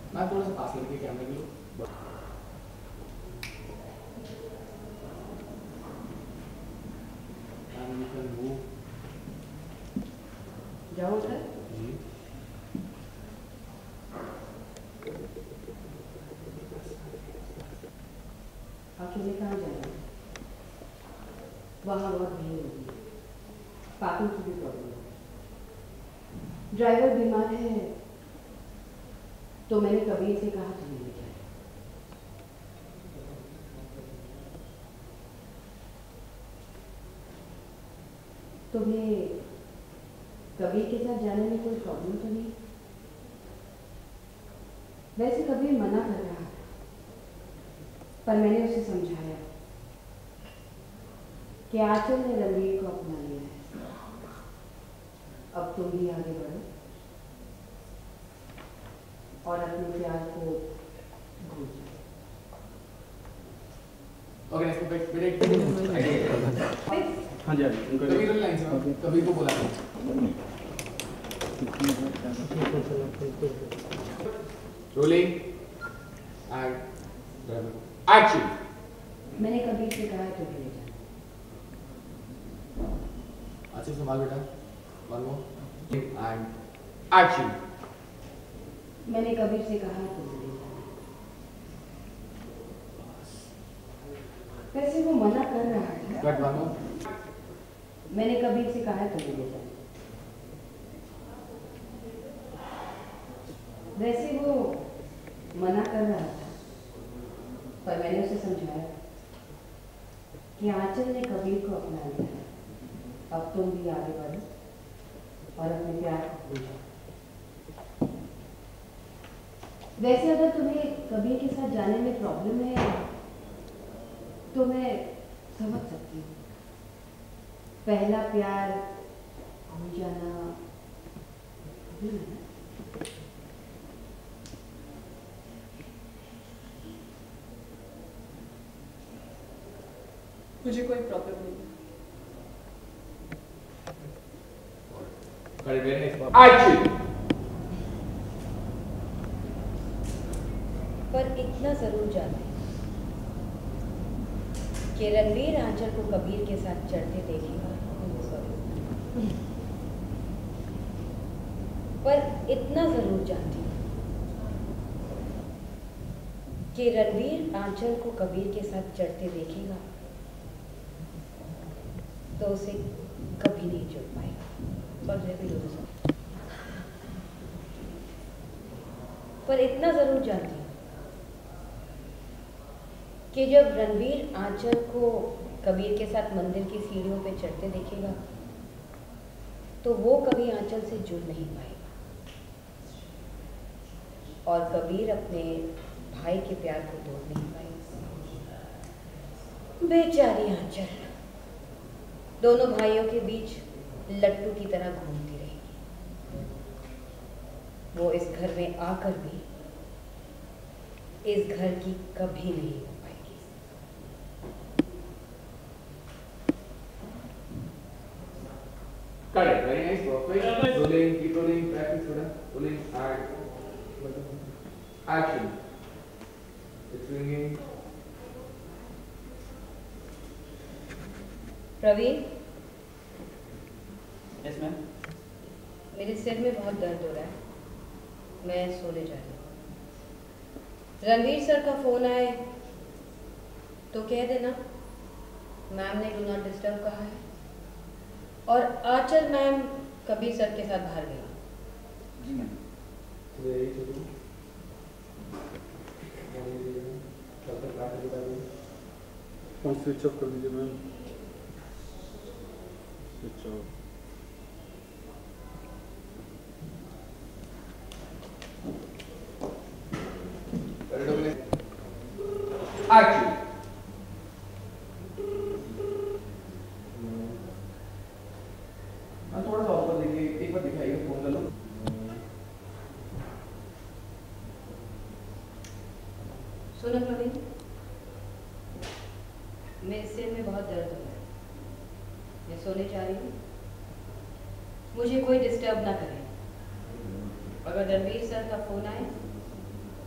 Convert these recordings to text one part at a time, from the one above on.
मैं थोड़ा सा पास करके कैमरे के लिए जाओ उधर। जी। अकेले कहाँ जाएंगे? वहाँ बहुत भीड़ होगी, पार्किंग की भी प्रॉब्लम है। ड्राइवर बीमार है तो मैंने कबीर से कहा तुम्हें ले जाए। तुम्हें कबीर के साथ जाने में कोई प्रॉब्लम तो नहीं? वैसे कबीर मना कर रहा था, पर मैंने उसे समझाया कि आंचल ने रणवीर को अपना लिया है, अब तुम भी आगे बढ़ो और अपने प्यार को भूल जाओ। Okay next break. हाँ जी उनका कबीर लाइन से कबीर को बोला रोलिंग एंड एक्शन। मैंने कबीर से कहा तो ले जाना। अच्छे से संभाल बेटा। One more and action. मैंने कबीर से कहा तो ले जाना। वैसे वो मना कर रहा था। Cut one more. मैंने कबीर से कहा तो ले जाना। वैसे वो मना कर रहा था, पर मैंने उसे समझाया कि आंचल ने कबीर को अपना लिया है, अब तुम भी आगे बढ़ो और अपने प्यार को भूल जाओ। वैसे अगर तुम्हें कबीर के साथ जाने में प्रॉब्लम है तो मैं समझ सकती हूँ। पहला प्यार भूल जाना भी है ना? मुझे कोई प्रॉब्लम नहीं एक्शन। पर इतना जरूर जानते कि रणवीर आंचल को कबीर के साथ चढ़ते देखेगा। पर इतना जरूर जानती हूँ कि रणवीर आंचल को कबीर के साथ चढ़ते देखेगा तो उसे कभी नहीं जुड़ पाएगा। पर इतना जरूर जानती हूँ कि जब रणवीर आंचल को कबीर के साथ मंदिर की सीढ़ियों पे चढ़ते देखेगा तो वो कभी आंचल से जुड़ नहीं पाएगा और कबीर अपने भाई के प्यार को तोड़ नहीं पाएगा। बेचारी आंचल दोनों भाइयों के बीच लट्टू की तरह घूमती रहेगी। वो इस घर में आकर भी इस घर की कभी नहीं हो पाएगी। Correct, very nice, perfect. Rolling, keep rolling, practice थोड़ा. Rolling, action. It's ringing. Praveen, yes ma'am. मेरे सिर में बहुत दर्द हो रहा है, मैं सोने जा रही हूँ। रणवीर सर का फोन आए तो कह देना मैम ने डू नॉट डिस्टर्ब कहा है और आंचल मैम कबीर सर के साथ बाहर गई। जी मैम। फोन स्विच ऑफ कर दीजिए मैम। Switch off. Action. थोड़ा सा ऊपर देखिए, एक बार दिखाइए, फोन कर लो। सुनो प्रवीण, मेरे सिर में बहुत दर्द हो रहा है, मैं सोने जा रही हूँ, मुझे कोई डिस्टर्ब ना करे। अगर रणवीर सर का फोन आए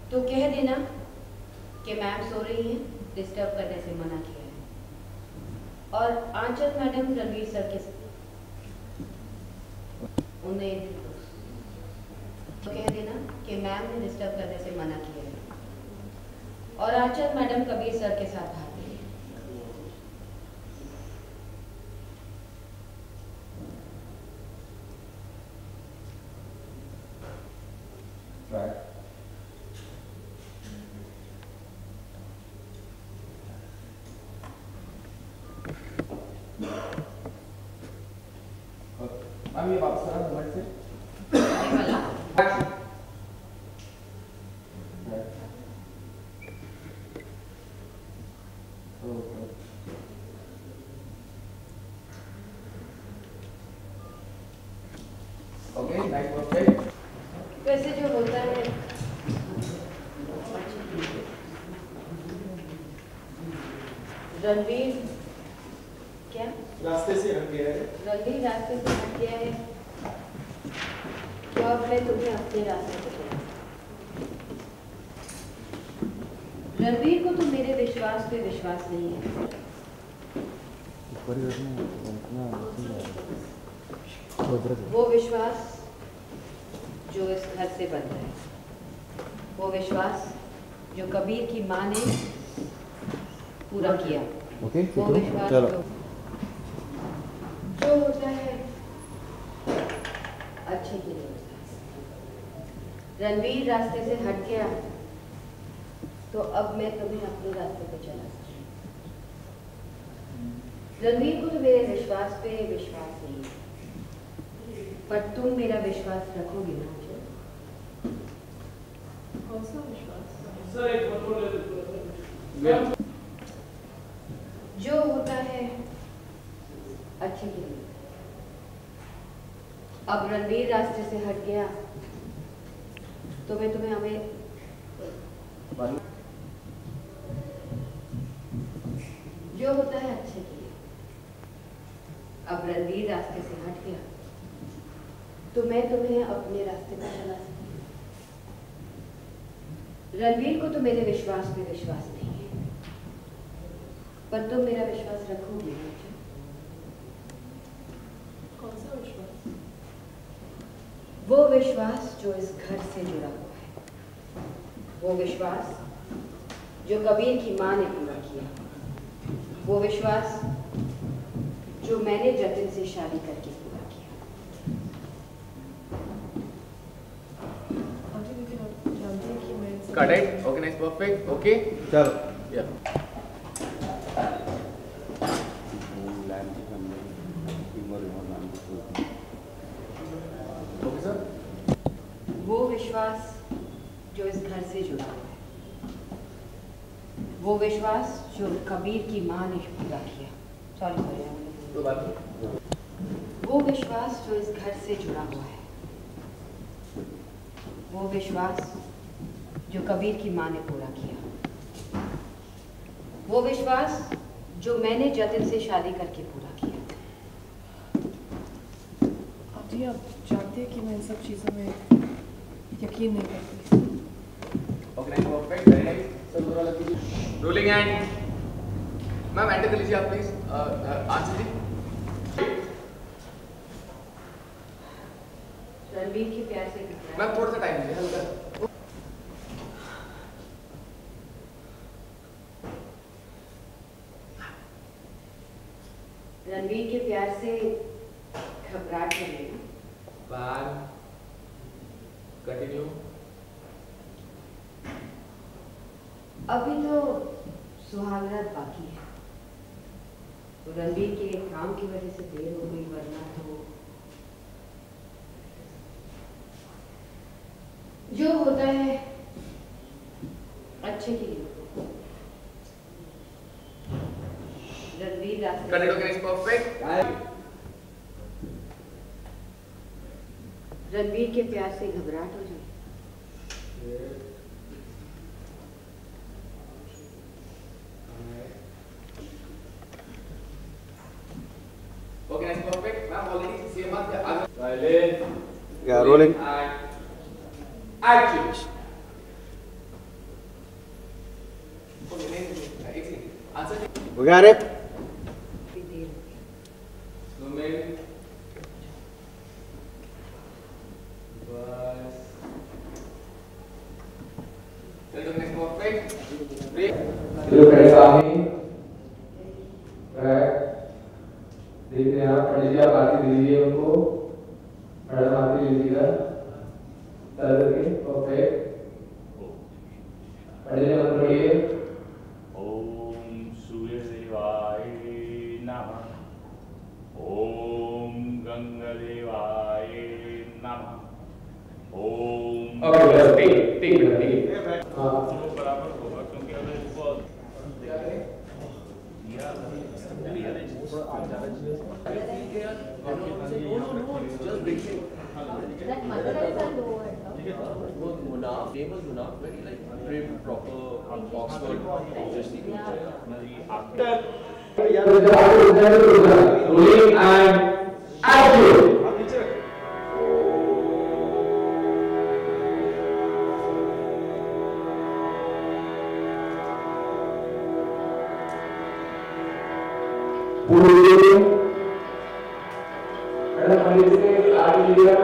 तो कह देना कि मैम सो रही हैं, डिस्टर्ब करने से मना किया है। और आंचल मैडम रणवीर सर के उन्हें तो कह देना कि मैम ने डिस्टर्ब करने से मना किया है। और आंचल मैडम कबीर सर के साथ भाग गई। मैम ये वापस करा मोमेंट से ये वाला ओके नाइस परफेक्ट। वैसे जो होता है रणवीर क्या रास्ते से हट गया है। रणवीर रास्ते से हट गया है तो अब मैं तुम्हें अपने रास्ते पे चला। रणवीर को तो मेरे विश्वास पे विश्वास नहीं है। वो विश्वास जो इस घर से बन रहा है, वो विश्वास जो कबीर की माँ ने पूरा किया, वो विश्वास जो होता है अच्छे के लिए होता है। रणवीर रास्ते से हट गया तो अब मैं तुम्हें अपने रास्ते पे चला सकती हूँ। रणवीर को तो मेरे विश्वास पे विश्वास नहीं है, पर तुम मेरा विश्वास रखोगे ना? कौन सा विश्वास? सर एक फोटो ले लो। जो होता है अच्छे के लिए। अब रणवीर रास्ते से हट गया तो मैं तुम्हें हमें जो होता है अच्छे के लिए। अब रणवीर रास्ते से हट गया तो मैं तुम्हें अपने रास्ते पर चला सकती हूँ। रणवीर को तो मेरे विश्वास पे विश्वास नहीं है, पर तुम मेरा विश्वास रखोगे ना? कौन सा विश्वास? वो विश्वास जो इस घर से जुड़ा हुआ है, वो विश्वास जो कबीर की माँ ने पूरा किया, वो विश्वास जो मैंने जतिन से शादी करके पूरा किया। आंटी लेकिन आप जानते हैं कि मैं Got it? Okay, nice, perfect. Okay. चलो. Yeah. Okay, sir. वो विश्वास जो इस घर से जुड़ा हुआ है, वो विश्वास जो कबीर की माँ ने पूरा किया। सॉरी तो बात वो विश्वास जो इस घर से जुड़ा हुआ है, वो विश्वास जो कबीर की माँ ने पूरा किया, वो विश्वास जो मैंने जतिन से शादी करके पूरा किया। आंटी आप जानते हैं कि मैं इन सब चीज़ों में यकीन नहीं करती। Okay, nice, perfect. Very nice. Sir, दूसरा लग कीजिए. Rolling and मैम एंटर कर लीजिए आप प्लीज. आंसर जी. रणवीर के प्यार से कितना मैम थोड़ा सा टाइम दीजिए हल्का. रणवीर के प्यार से घबराहट कर लेना। Bad. Continue. अभी तो सुहागरात बाकी है, तो रणवीर के काम की वजह से देर हो गई, वरना तो जो होता है अच्छे के लिए। रणवीर रास्ते Continue. Okay, nice, perfect. Ranveer के प्यार से घबराहट हो जाए। Okay, nice, perfect. Ma'am, already same बात Silent. Yeah, rolling. And action. हो गया रे? देखते हैं आप पंडित जी, आप आरती दीजिए उनको, मैडम आरती लीजिएगा करके। परफेक्ट। पंडित जी मंत्र पढ़िए। ओम सूर्य देवाय नमः, ओम गंगा देवाय नमः, ओम। बराबर होगा क्योंकि अगर इसको famous Munaf, very like trim, proper, Oxford, rolling and action. Madam Pandit ji से आगे लीजिएगा।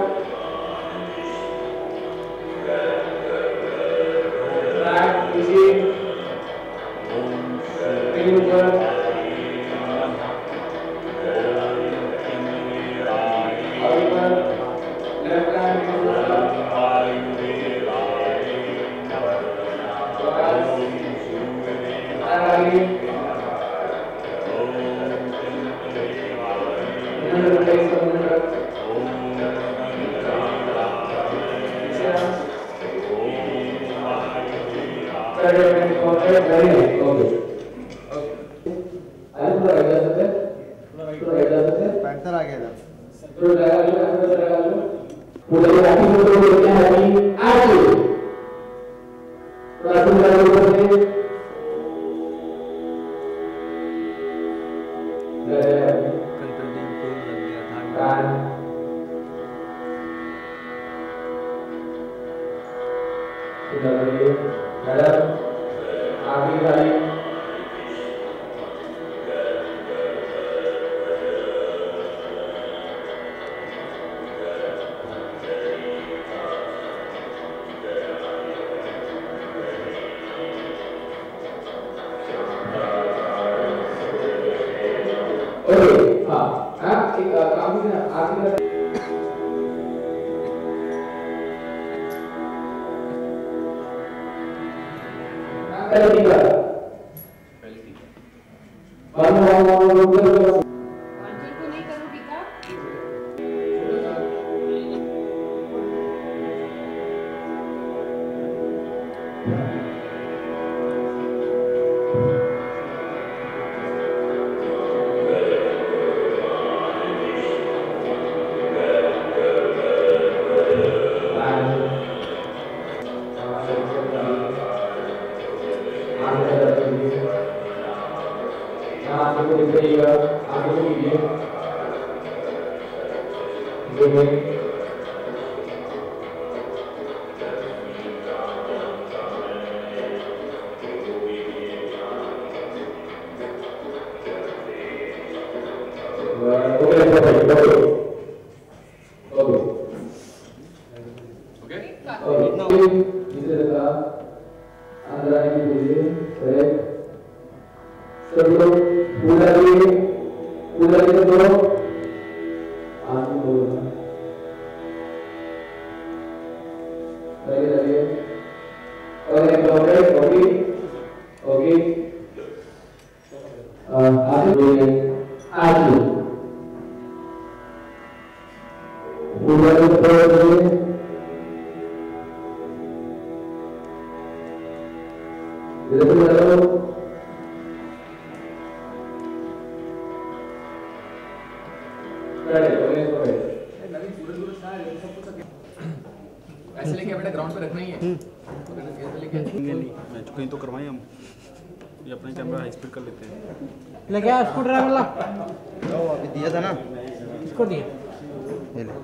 ऐसे लेके बेटा ग्राउंड पे रखना ही है। मैच कहीं तो करवाएं हम, ये अपना कैमरा हाई स्पीड कर लेते हैं। लेके आ स्कूटर वाला, अभी दिया था ना, इसको दिया, ये ले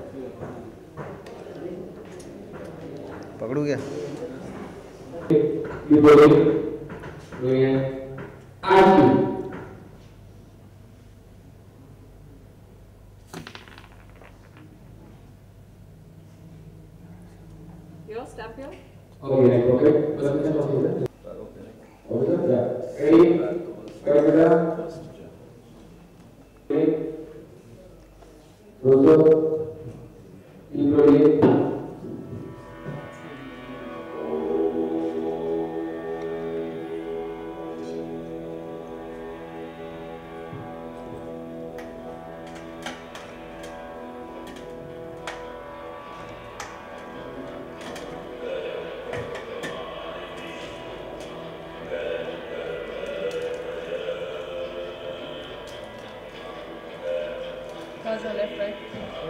पकड़ू गया। You rolling, doing an action. Here, step here. Okay, next, okay. Bas kita masuk ya. Okay, ya. Ready? Baik kita. Ready? Tutup. Introduce. How's your left, right?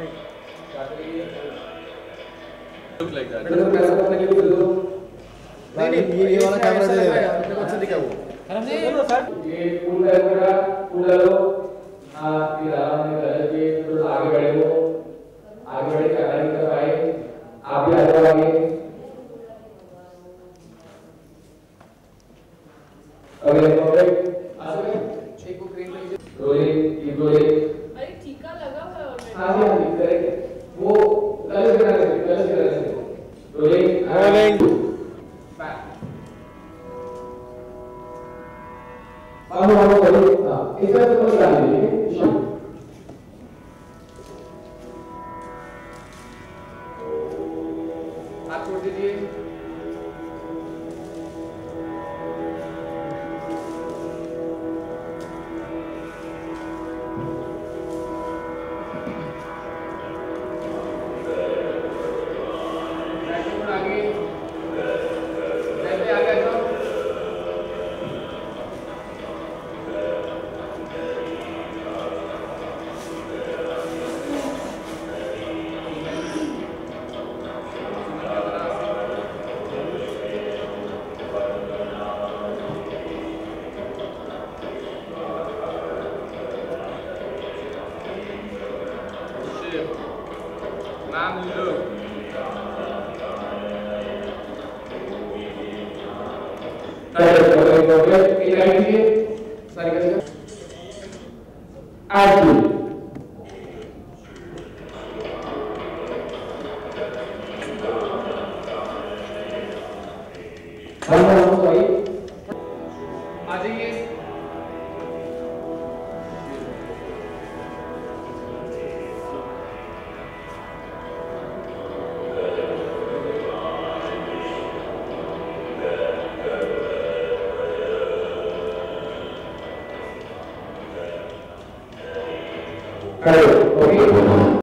Look like that. बेटा तो पैसा करने के लिए दे दो। नहीं ये वाला कैमरा दे दे अपने को अच्छा दिखा वो ये फूल है बेटा, फूल डालो। हाँ, फिर आराम से डाल के थोड़ा आगे बढ़े वो, आगे बढ़े कैमरा की तरफ आए। आप भी आ जाओ आगे। अगले परफेक्ट। आ सकते? एक को क्रेन लीजिए। Rolling, keep rolling. अरे टीका लगा हुआ है ऑलरेडी। हाँ जी हाँ जी करेक्ट। वो गलत करना है, गलत करना है। Rolling, rolling. बैक। हम करेंगे। हाँ, इस तरह से कोई डाल दीजिए। हाथ छोड़ दीजिए।